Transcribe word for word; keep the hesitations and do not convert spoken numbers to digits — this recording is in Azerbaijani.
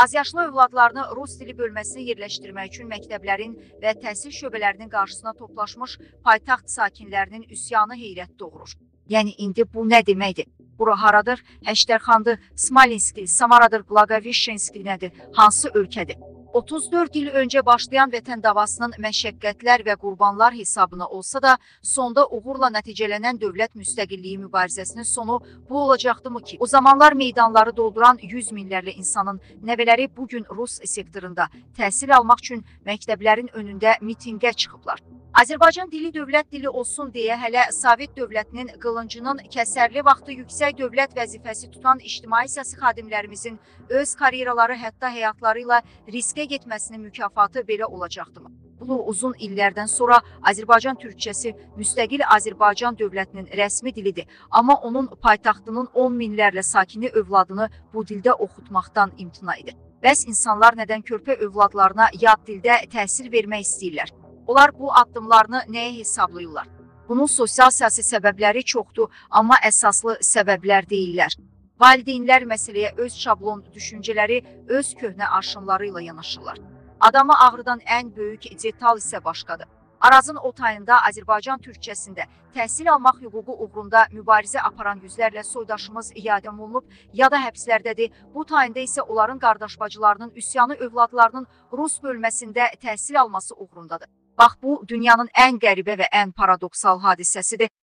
Azyaşlı övladlarını rus dili bölməsinə yerləşdirmək üçün məktəblərin və təhsil şöbələrinin qarşısına toplaşmış paytaxt sakinlərinin üsyanı heyrət doğurur. Yəni, indi bu nə deməkdir? Bura haradır? Həştərxandır, Smolenskdir, Samaradır, Blaqovişenskdir nədir? Hansı ölkədir? otuz dörd il öncə başlayan vətən davasının məşəqqətlər və qurbanlar hesabına olsa da, sonda uğurla nəticələnən dövlət müstəqilliyi mübarizəsinin sonu bu olacaqdımı ki, o zamanlar meydanları dolduran yüz minlərlə insanın nəvələri bugün Rus sektorunda təhsil almaq üçün məktəblərin önündə mitinqə çıxıblar. Azərbaycan dili dövlət dili olsun deyə hələ Sovet dövlətinin qılıncının kəsərli vaxtı yüksək dövlət vəzifəsi tutan ictimai siyasi xadimlərimizin öz karyeraları, hətta həyatları ilə riskə getməsinin mükafatı belə olacaqdımı? Bu uzun illərdən sonra Azərbaycan türkçəsi müstəqil Azərbaycan dövlətinin rəsmi dilidir, amma onun paytaxtının on minlərlə sakini övladını bu dildə oxutmaqdan imtina edir. Bəs insanlar nədən körpə övladlarına yad dildə təhsil vermək istəyirlər? Onlar bu addımlarını nəyə hesablayırlar? Bunun sosial-siyasi səbəbləri çoxdur, amma əsaslı səbəblər deyirlər. Valideynlər məsələyə öz şablon düşüncələri, öz köhnə aşınları ilə yanaşırlar. Adamı ağrıdan ən böyük detal isə başqadır. Arazın o tayında Azərbaycan türkçəsində təhsil almaq hüququ uğrunda mübarizə aparan yüzlərlə soydaşımız iadəm olunub, ya da həbslərdədir. Bu tayında isə onların qardaş bacılarının üsyanı övladlarının Rus bölməsində təhsil alması uğrundadır. Bax, bu dünyanın ən qəribə və ən paradoksal hadisəsidir.